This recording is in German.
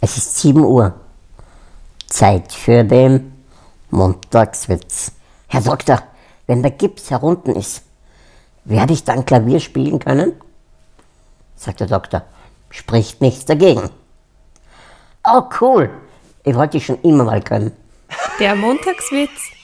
Es ist 7 Uhr. Zeit für den Montagswitz. Herr Doktor, wenn der Gips herunten ist, werde ich dann Klavier spielen können? Sagt der Doktor, spricht nichts dagegen. Oh cool, ich wollte schon immer mal können. Der Montagswitz